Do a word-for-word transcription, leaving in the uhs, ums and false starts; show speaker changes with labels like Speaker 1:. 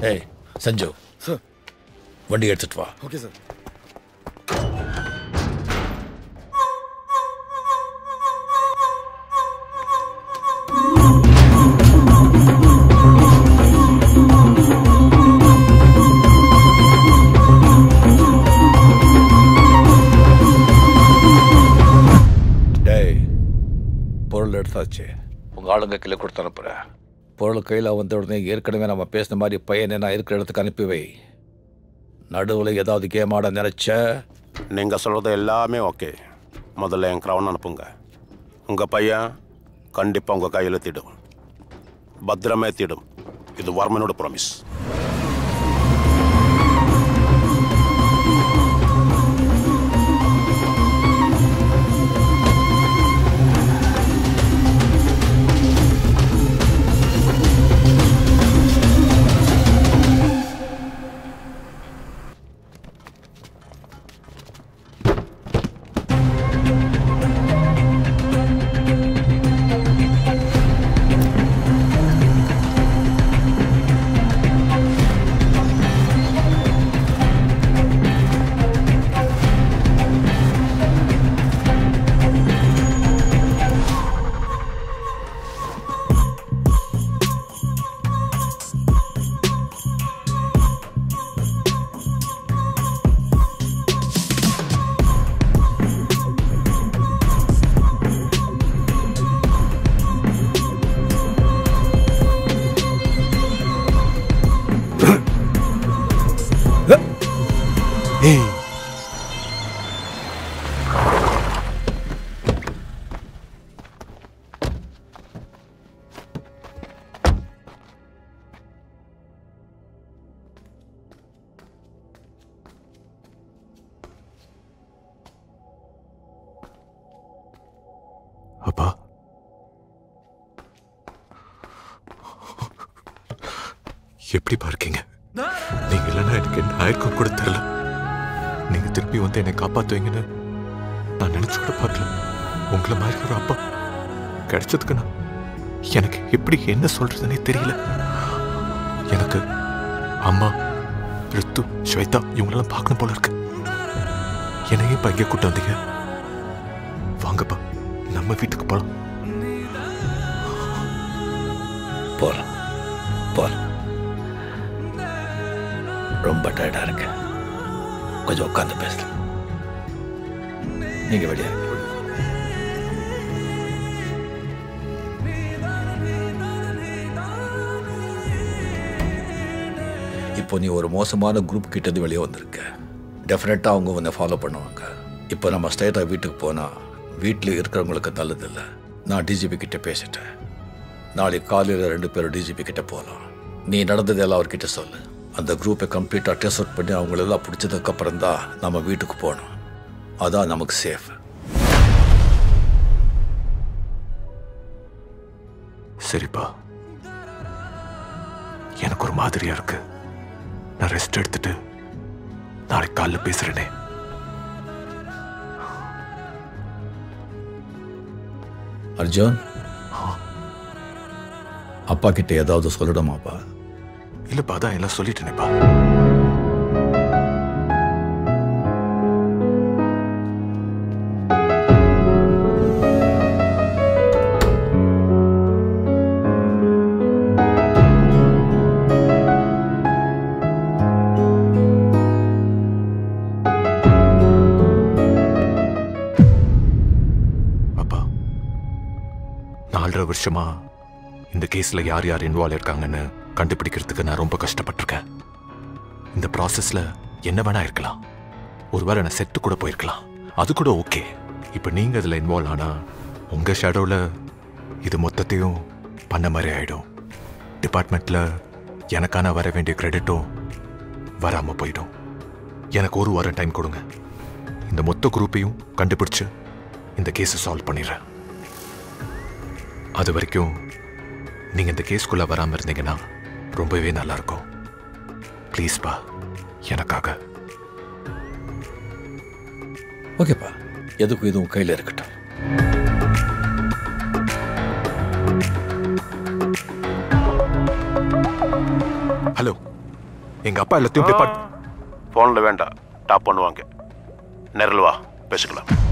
Speaker 1: ஏய் சஞ்சு
Speaker 2: சார்
Speaker 1: வண்டி எடுத்துட்டு வா.
Speaker 2: Okay sir.
Speaker 1: டேய் பொருள் எடுத்தாச்சு, உங்கள் ஆளுங்க கையில் கொடுத்து அனுப்புகிறேன். பொருள் கையில் வந்த உடனே ஏற்கனவே நம்ம பேசின மாதிரி பையனை நான் இருக்கிற இடத்துக்கு அனுப்பி வை. நடுவில் ஏதாவது கேம் ஆட நினைச்ச
Speaker 3: நீங்கள் சொல்கிறது எல்லாமே ஓகே. முதல்ல என் க்ரௌன் அனுப்புங்க. உங்கள் பையன் கண்டிப்பாக உங்கள் கையில் தீடும், பத்திரமே தீடும். இது வர்மனோட ப்ராமிஸ்.
Speaker 4: அப்பா, எப்படி பார்க்கீங்க? நீங்க இல்லைன்னா எனக்கு என்ன ஆயிருக்கும் கூட தெரியல. நீங்க திருப்பி வந்து என்னை காப்பாத்துவீங்கன்னு நான் நினைச்சு கூட பார்க்கல. உங்களை மாதிரி ஒரு அப்பா கிடைச்சதுக்கு நான் எனக்கு எப்படி என்ன சொல்றதுன்னே தெரியல. எனக்கு அம்மா, ரித்து, ஸ்வேதா இவங்களெல்லாம் பார்க்கணும் போல இருக்கு. என்னையே இப்போ இங்கே கூட்டு வந்தீங்க. வாங்கப்பா, நம்ம வீட்டுக்கு போலாம்.
Speaker 1: போலாம் போலாம். ரொம்ப டயர்டா இருக்கு, கொஞ்சம் உட்காந்து பேசலாம். நீங்க வெளியே இப்போ நீ ஒரு மோசமான குரூப் கிட்டது வெளியே வந்திருக்க. டெஃபினட்டா அவங்க உன்னை ஃபாலோ பண்ணுவாங்க. இப்போ நம்ம ஸ்ட்ரைட்டா வீட்டுக்கு போனா வீட்டில் இருக்கிறவங்களுக்கு நல்லதில்லை. நான் டிஜிபி கிட்ட பேசிட்டேன். நாளைக்கு காலையில் ரெண்டு பேரும் டிஜிபி கிட்ட போகலாம். நீ நடந்ததெல்லாம் அவர்கிட்ட சொல்லு. அந்த குரூப்பை கம்ப்ளீட்டாக டெஸ்ட் அவுட் பண்ணி அவங்களெல்லாம் பிடிச்சதுக்கப்புறம் தான் நம்ம வீட்டுக்கு போகணும். அதான் நமக்கு சேஃப்.
Speaker 4: சரிப்பா, எனக்கு ஒரு மாதிரியா இருக்கு. நான் ரெஸ்ட் எடுத்துட்டு நாளைக்கு காலைல பேசுறேனே.
Speaker 1: அர்ஜுன், அப்பா கிட்ட ஏதாவது சொல்லணுமாப்பா?
Speaker 4: இல்லப்பா, அதான் எல்லாம் சொல்லிட்டேனேப்பா. அப்பா, நாலரை வருஷமா இந்த கேஸ்ல யார் யார் இன்வால்வ் இருக்காங்கன்னு கண்டுபிடிக்கிறதுக்கு நான் ரொம்ப கஷ்டப்பட்டிருக்கேன். இந்த ப்ராசஸ்ல என்ன வேணா இருக்கலாம். ஒருவேளை நான் செத்து கூட போயிருக்கலாம், அது கூட ஓகே. இப்போ நீங்க அதில் இன்வால்வ் ஆனா உங்க ஷேடோவில் இது மொத்தத்தையும் பண்ண மாதிரி ஆயிடும். டிபார்ட்மெண்ட்ல எனக்கான வர வேண்டிய கிரெடிட்டும் வராம போயிடும். எனக்கு ஒரு வாரம் டைம் கொடுங்க. இந்த மொத்த குரூப்பையும் கண்டுபிடிச்சு இந்த கேஸை சால்வ் பண்ணிடுறேன். அது வரைக்கும் நீங்க இந்த கேஸ்குள்ள வராம இருந்தீங்கன்னா ரொம்பவே நல்லா இருக்கும். ப்ளீஸ்பா, எனக்காக.
Speaker 1: ஓகேப்பா, எதுக்கும் இதுவும் கையில் இருக்கட்டும்.
Speaker 4: ஹலோ, எங்க அப்பா எல்லாத்தையும் டிபார்ட்
Speaker 3: ஃபோனில் வேண்டாம், டாப் பண்ணுவாங்க. நேரில் வா, பேசிக்கலாம்.